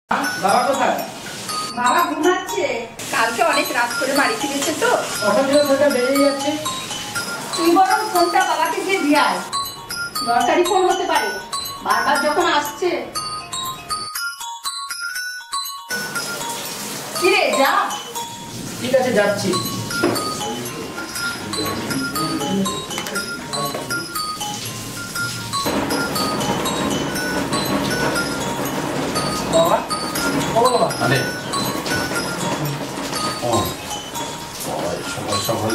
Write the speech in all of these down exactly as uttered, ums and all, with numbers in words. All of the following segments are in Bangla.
বাবা কোথায়? বাবা ঘুমাচ্ছে। কালকে অনেক রাত করে বাড়ি ফিরেছে তো। অসুবিধা ফোনটা বেরিয়ে যাচ্ছে। তুই বরং ফোনটা বাবাকে দিয়ে দিয়ে আয়। দরকারি ফোন হতে পারে, বারবার যখন আসছে। কিরে যা। ঠিক আছে যাচ্ছি। বাবা ও বাবা আরে ও বাবা সকাল সকাল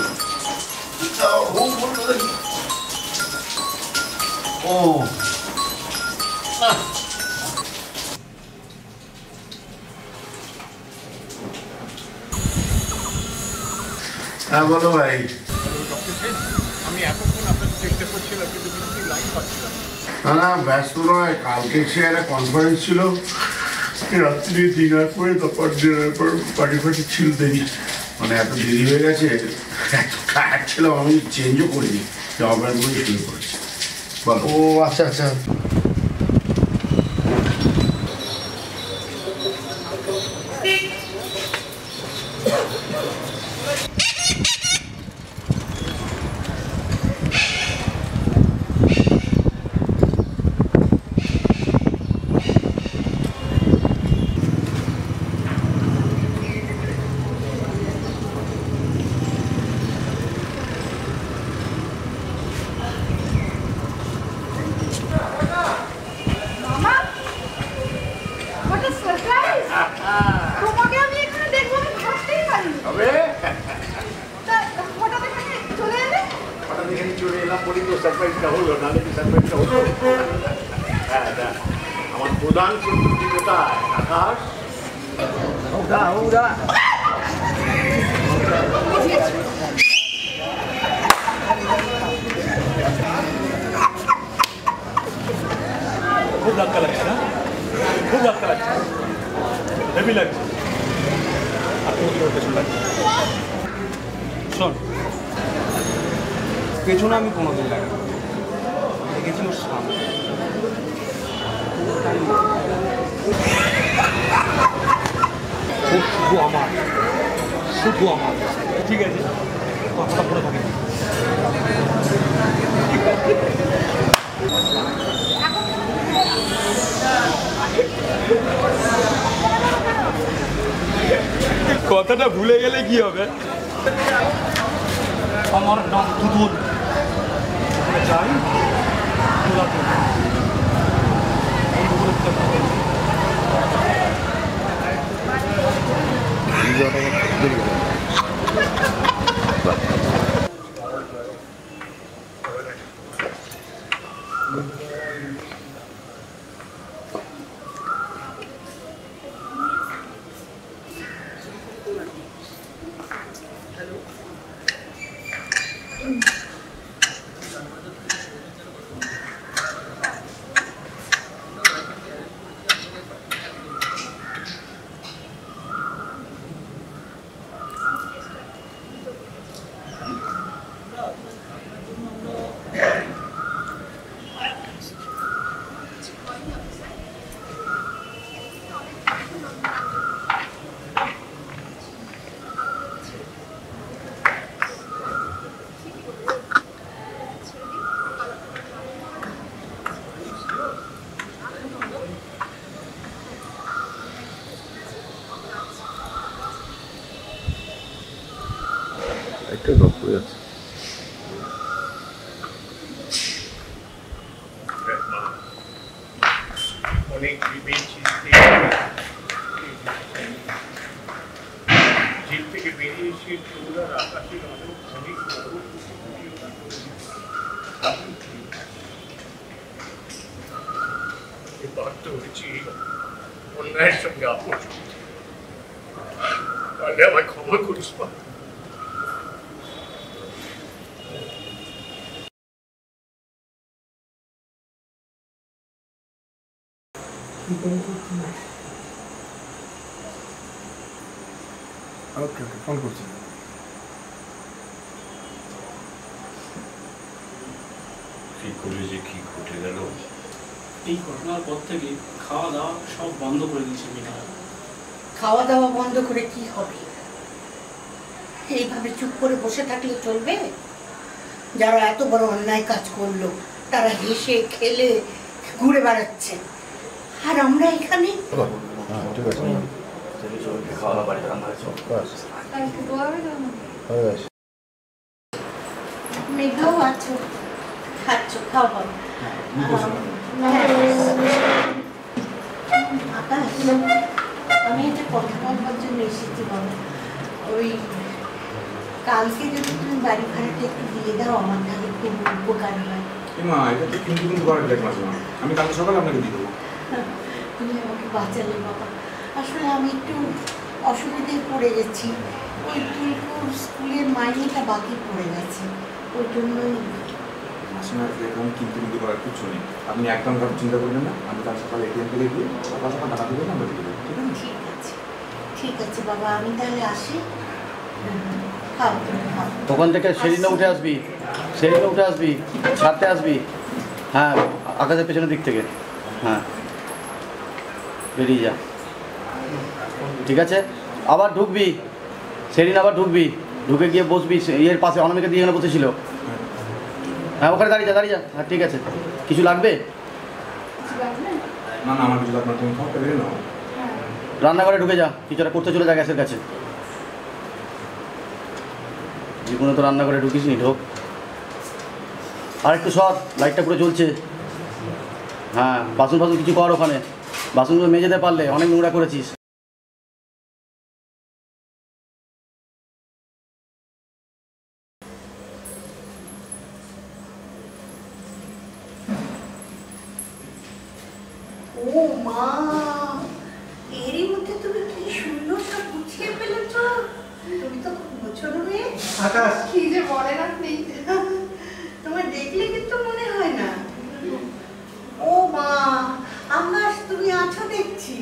ও হ্যাঁ বলো ভাই। আমি এতক্ষণ আপনাকে চেষ্টা করছিলাম কিন্তু লাইন পাচ্ছিলাম না না ব্যস্ত নয়, কালকে সে একটা কনফারেন্স ছিল, রাত্রি ডিনার করে তারপর ডিনার পর পার্টি ফার্টি ছিল, দেরি মানে এত দেরি হয়ে গেছে, এত টায়ার্ড ছিলাম আমি চেঞ্জও করিনি, জামা প্যান্ট করে শুয়ে পড়েছি। ও আচ্ছা আচ্ছা আমার প্রধান শত্রু কোথায়? আকাশ ওরা ওরা খুব ধাক্কা লাগছে না? খুব ধাক্কা লাগছে, হেভি লাগছে। শোন, পেছনে আমি কোনোদিন লাগাই দেখেছি ওর সামনে শুধু আমার শুধু আমার ঠিক আছে, কথাটা পড়ে থাকে। কথাটা ভুলে গেলে কি হবে? আমার নাম দুদুল, যাই একটা গল্প আছে। অনেক জিল থেকে বেরিয়ে এসে চৌড়ার আকাশের অনেক অনেক বাধ্য হয়েছি অন্যায়ের সঙ্গে আপোষ করতে। তাহলে আমায় ক্ষমা করিস মা। ওকে ওকে ফোন করছি। কি করে যে কি ঘটে গেল এই ঘটনার পর থেকে খাওয়া দাওয়া সব বন্ধ করে দিয়েছে মেয়েটা। খাওয়া দাওয়া বন্ধ করে কি হবে? এইভাবে চুপ করে বসে থাকলে চলবে? যারা এত বড় অন্যায় কাজ করলো তারা হেসে খেলে ঘুরে বেড়াচ্ছে, আর আমরা এখানে। মেঘাও আছো, খাচ্ছ, খাও বাবা। আকাশ, আমি একটা কথা বলবার জন্য এসেছি বাবা। ওই কালকে যদি তুমি বাড়ি ভাড়াটা একটু দিয়ে দাও আমার, তাহলে খুব উপকার হয়। মা, এটা তো কিন্তু কিন্তু করার দেখ মাঝে মাঝে আমি কাল সকালে আপনাকে দিয়ে দেবো। তুমি আমাকে বাঁচালে বাবা। আসলে আমি একটু অসুবিধায় পড়ে গেছি। ওই তুলকুর স্কুলের মাইনেটা বাকি পড়ে গেছে, ওই জন্যই। আসলে এরকম কিন্তু কিন্তু করার কিছু নেই, আপনি একদম কারো চিন্তা করবেন না। আমি কাল সকালে এটিএম থেকে গিয়ে সকাল সকাল টাকা দেবেন, আমরা দিয়ে দেবো, ঠিক আছে? ঠিক আছে, ঠিক আছে বাবা, আমি তাহলে আসি। খাও খাও। ওখান থেকে সেদিনও উঠে আসবি, সেদিনও উঠে আসবি, ছাড়তে আসবি। হ্যাঁ, আকাশের পেছনের দিক থেকে। হ্যাঁ, বেরিয়ে যা, ঠিক আছে? আবার ঢুকবি সেদিন, আবার ঢুকবি, ঢুকে গিয়ে বসবি ইয়ের পাশে, অনামিকা দিয়ে এখানে বসেছিল। হ্যাঁ, ওখানে দাঁড়িয়ে যা, দাঁড়িয়ে যা। হ্যাঁ, ঠিক আছে। কিছু লাগবে? না না, আমার কিছু লাগবে না, তুমি খাও, বেরিয়ে নাও। রান্নাঘরে ঢুকে যা, কিছু একটা করতে চলে যা গ্যাসের কাছে। জীবনে তো রান্নাঘরে ঢুকিস নি, ঢোক। আর একটু সর, লাইটটা পুরো জ্বলছে। হ্যাঁ, বাসন ফাসন কিছু কর ওখানে, বাসনগুলো মেজে পারলে, অনেক নোংরা করেছিস। ও মা, এরই মধ্যে তুমি কি সুন্দর সব গুছিয়ে ফেলেছো। তুমি তো খুব গোছানো মেয়ে। আকাশ, কি যে বলেন আপনি, তোমার দেখলে কিন্তু মনে হয় না। ও মা, আকাশ তুমি আছো দেখছি।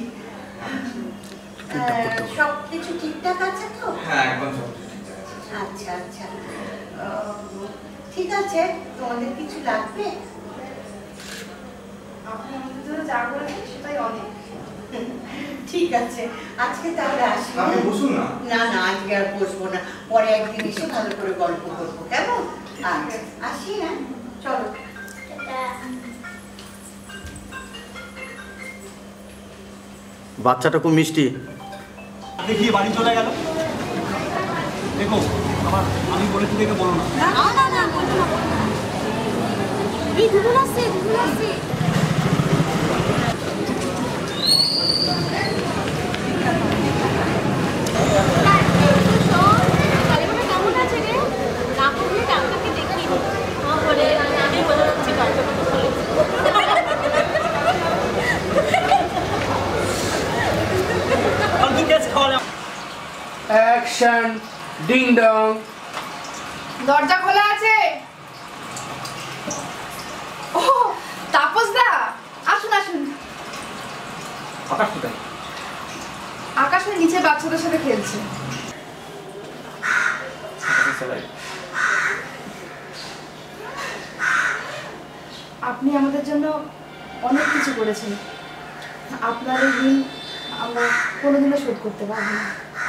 সব কিছু ঠিকঠাক আছে তো? হ্যাঁ, একদম সব ঠিকঠাক আছে। আচ্ছা আচ্ছা, ঠিক আছে। তোমাদের কিছু লাগবে? আপনি আমাদের জন্য যা করেছেন সেটাই অনেক। ঠিক আছে, আজকে তাহলে আসি। আপনি বসুন না। না না, আজকে আর বসবো না, পরে একদিন এসে ভালো করে গল্প করবো, কেমন? আচ্ছা, আসি। হ্যাঁ, চলো। বাচ্চাটা খুব মিষ্টি। দেখিয়ে বাড়ি চলে গেল। দেখো, আমার আমি বলেছি দেখে বলো না। না না না, বলবো না। এই দুপুর আসছে, দুপুর আসছে। কেমন আছে রে? না করলে ডাক্তারকে দেখি বলে আমি বলে যাচ্ছি ডাক্তার অ্যাকশন, ডিং ডং। দরজা খোলা আছে। ও তাপস দা, আসুন আসুন। আকাশ কোথায়? আকাশ ওই নিচে বাচ্চাদের সাথে খেলছে। আপনি আমাদের জন্য অনেক কিছু করেছেন, আপনার এই ঋণ আমরা কোনোদিনও শোধ করতে পারবো না।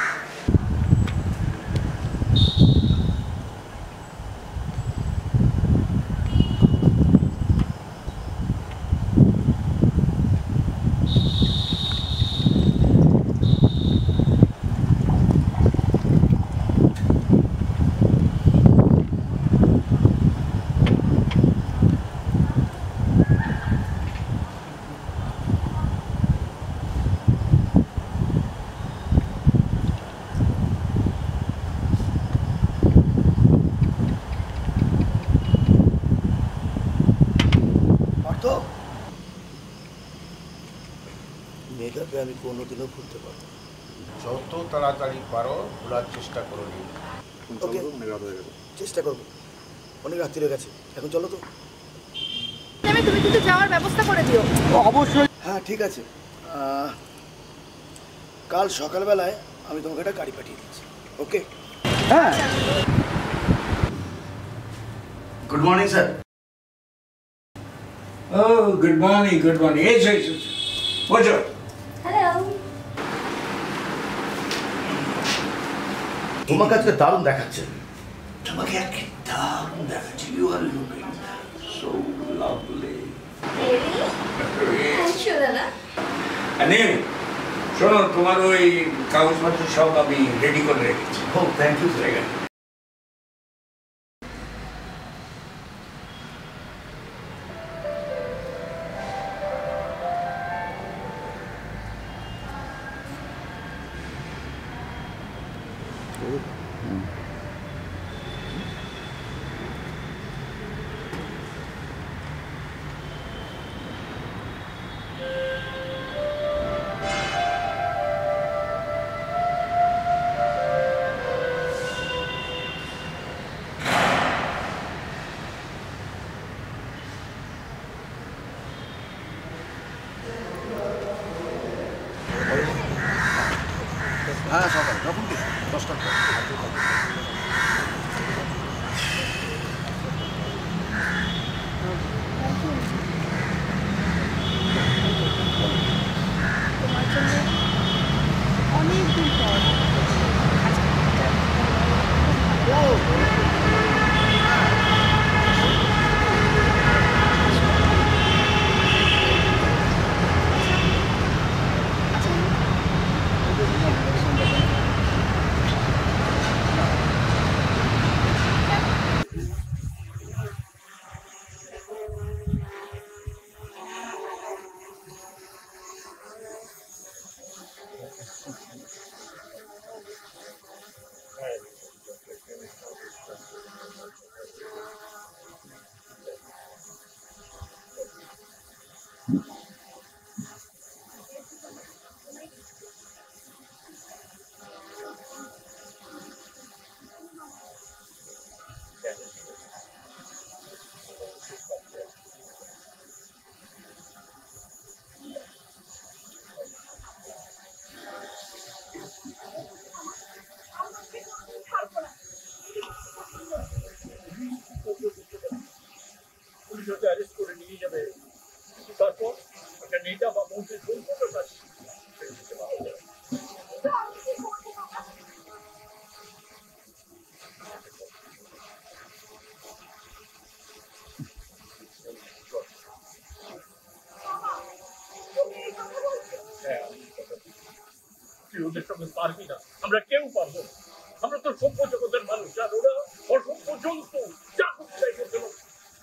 মেঘাকে আমি কোনোদিনও ভুলতে পারবো। যত তাড়াতাড়ি পারো ভোলার চেষ্টা করো। ওকে, চেষ্টা করবো। অনেক রাত্রি হয়ে গেছে, এখন চলো তো। তুমি কিন্তু যাওয়ার ব্যবস্থা করে দিও। অবশ্যই। হ্যাঁ, ঠিক আছে। কাল সকালবেলায় আমি তোমাকে একটা গাড়ি পাঠিয়ে দিচ্ছি। ওকে? হ্যাঁ। Good morning sir. Oh, good morning, good morning. Hey, hey, hey. What's up? Hello. তোমাকে আজকে দারুণ দেখাচ্ছে। তোমাকে আজকে দারুণ দেখাচ্ছে। You are looking so lovely. Really? শোনো, তোমার ওই কাগজপত্র সব আমি রেডি করে রেখেছি। ও থ্যাংক ইউ স্যার। হ্যাঁ সকাল যখন দশটার পর। তোমার জন্য অনেক দিন পর ওদের সঙ্গে পারবি না, আমরা কেউ পারবো না। আমরা তো সভ্য জগতের মানুষ, আর ওরা অসভ্য জন্তু। যা করতে চাই করতে পারবো।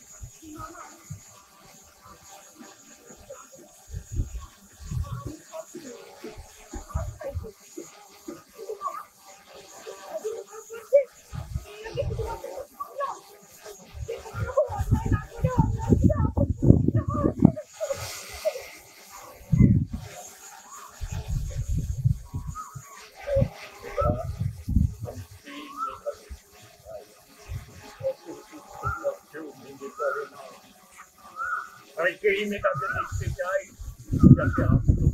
আমি এই মেয়েটাকে দেখতে চাই যাতে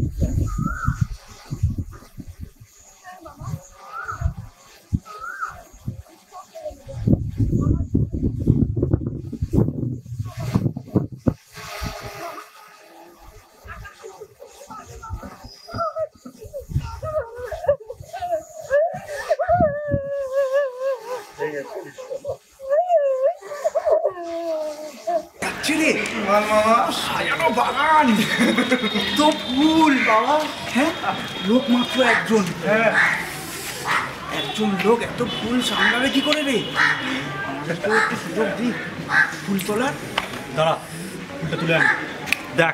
সাজানো বাগান তো ফুল বাবা। হ্যাঁ, লোক মাত্র একজন। হ্যাঁ, একজন লোক এত ফুল সামলাবে কি করে রে? আমাদের তো একটু সুযোগ দিই ফুল তোলার। দাঁড়া, ফুলটা তুলে আনি। দেখ,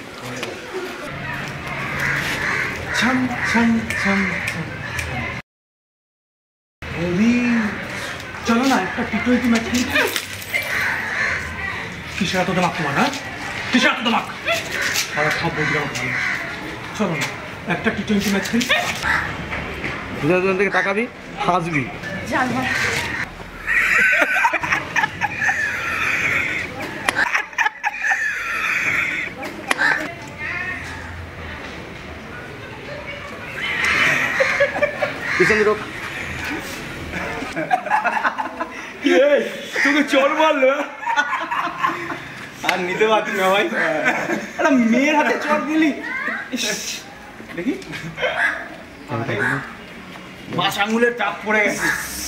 ছাম ছাম ছাম ছাম। চলো না একটা টি টোয়েন্টি ম্যাচ খেলি। কিসের এত দামাক তোমার? হ্যাঁ, কিসের এত দামাক? সারা সব বলতে আমার ভালো। চলো না একটা টি টোয়েন্টি ম্যাচ খেলি। দুজন থেকে তাকাবি, হাসবি। জানবা তোকে চল মারলো। আর নিতে পারছি না ভাই, একটা মেয়ের হাতে চট দিলি। দেখি বাস আঙুলের চাপ পড়ে গেছে।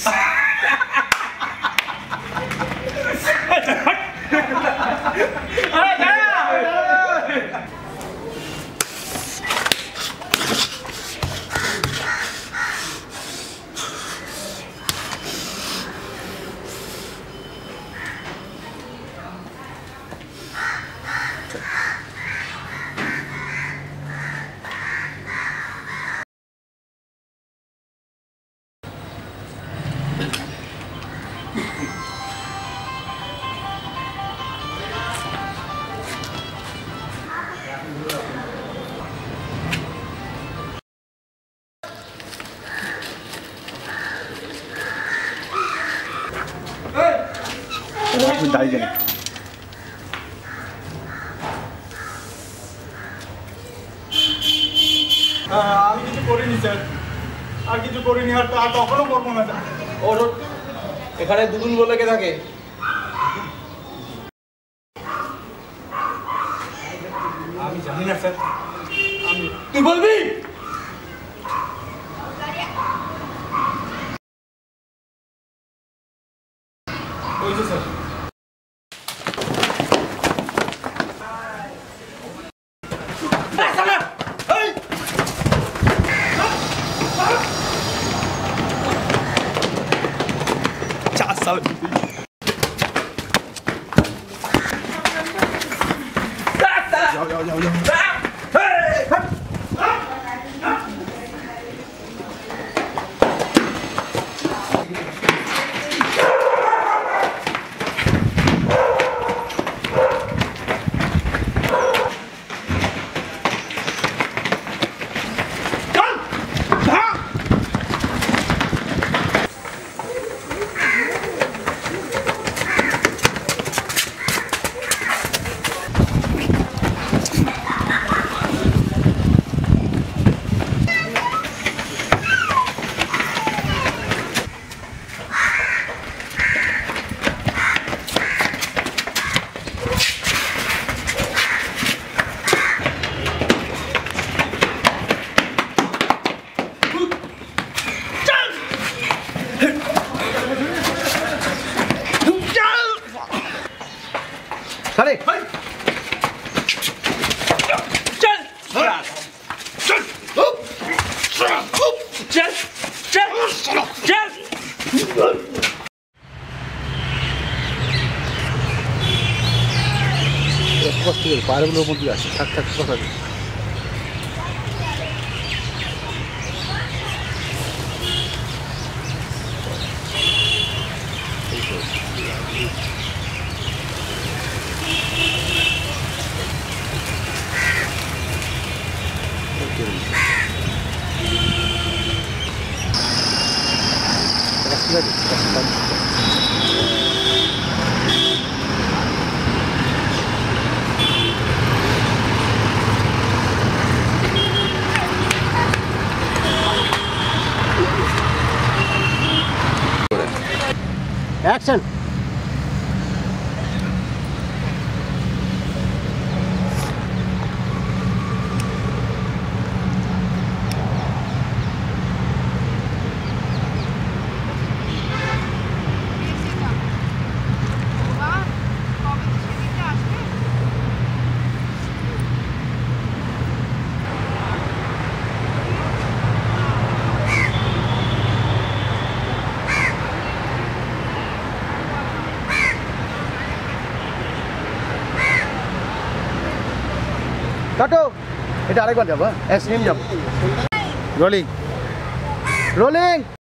দাঁড়িয়ে যান। আমি কিছু করিনি স্যার, আর কিছু করিনি, আর আর কখনো করবো না স্যার। ওর এখানে দুদিন বলে কে থাকে? আমি জানি না স্যার। আমি তুই বলবি? ওই যে স্যার। चार साल जाओ जाओ जाओ जाओ Sorry. কষ্ট করে পায়েরগুলোর মধ্যে আছে, থাক থাক কথা নেই। Action! কাটো, এটা আরেকবার যাবো, হ্যাঁ সেম যাবো। Rolling rolling